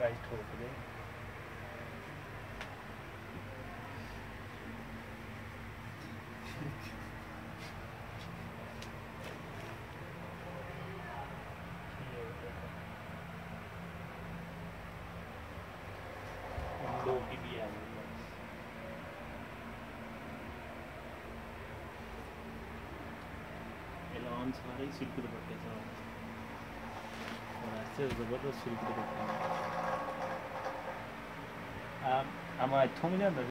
price ठोक्दै लोकी भी आ गई एलान सारे सिल्क दुपट्टे से और ऐसे ज़बरदस्त सिल्क दुपट्टे आमा थोंगे ना